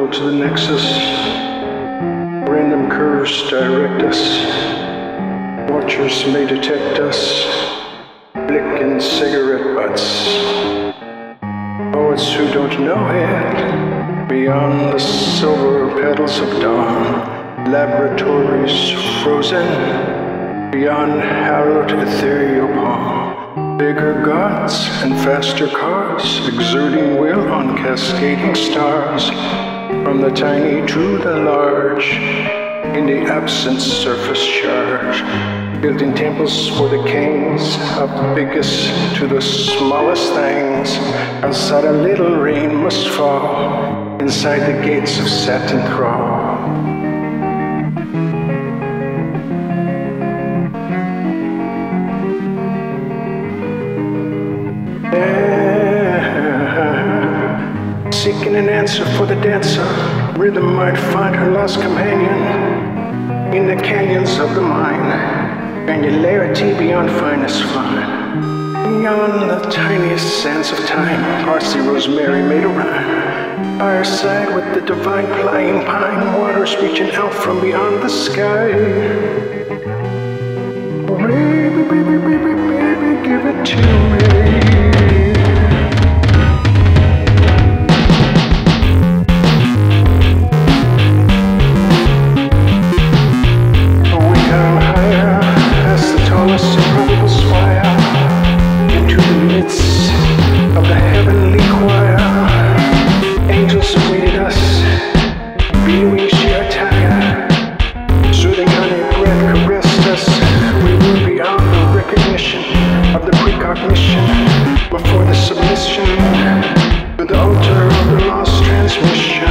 road to the nexus. Random curves direct us. Watchers may detect us, blicking cigarette butts. Poets who don't know it, beyond the silver petals of dawn. Laboratories frozen, beyond hallowed ethereal palm. Bigger gods and faster cars, exerting will on cascading stars. From the tiny to the large, in the absent surface charge. Building temples for the kings, of the biggest to the smallest things. Outside a little rain must fall, inside the gates of satin thrall. Seeking an answer for the dancer, rhythm might find her lost companion in the canyons of the mind. Granularity beyond finest fine, beyond the tiniest sands of time. Parsley, rosemary made a rhyme. Fireside with the divine flying pine, waters reaching out from beyond the sky. Baby, baby, baby, baby, give it to me. Before the submission to the altar of the lost transmission.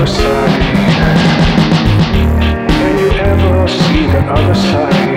side? Can you ever see the other side?